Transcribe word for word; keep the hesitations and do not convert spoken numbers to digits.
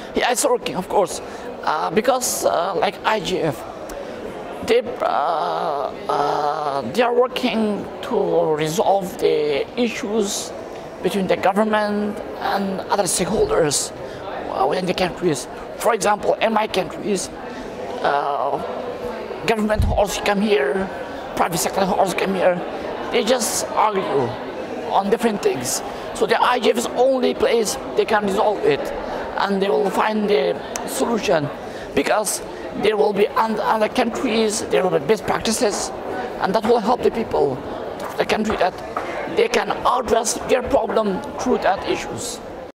Yeah, it's working, of course, uh, because uh, like I G F, they uh, uh, they are working to resolve the issues between the government and other stakeholders uh, within the countries. For example, in my countries, uh, government also come here, private sector also come here. They just argue on different things. So the I G F is the only place they can resolve it, and they will find the solution, because there will be other countries, there will be best practices, and that will help the people, the country, that they can address their problem through that issues.